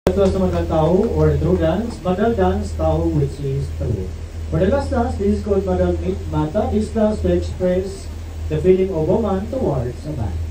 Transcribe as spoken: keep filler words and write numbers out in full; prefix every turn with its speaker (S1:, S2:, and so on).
S1: Ito sa Madal Tahu or the true dance, Madal Dance Tahu, which is true. For the last dance, this is called Madal Meet Mata. This dance to express the feeling of a man towards a man.